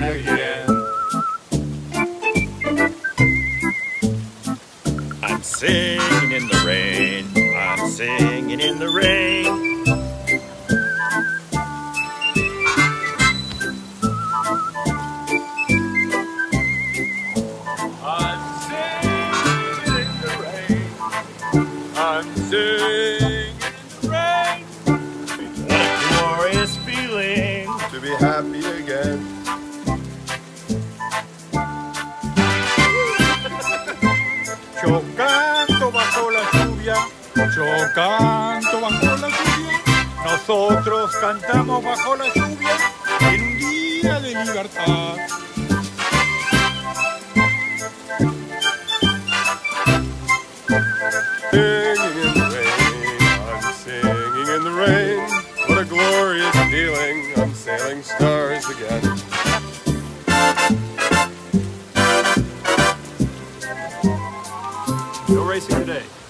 again. I'm singing in the rain. I'm singing in the rain. I'm singing in the rain. What a glorious feeling to be happy again. Yo canto bajo la lluvia, yo canto bajo la lluvia. Nosotros cantamos bajo la lluvia en un día de libertad. Singing in the rain, what a glorious feeling, I'm sailing stars again. No racing today.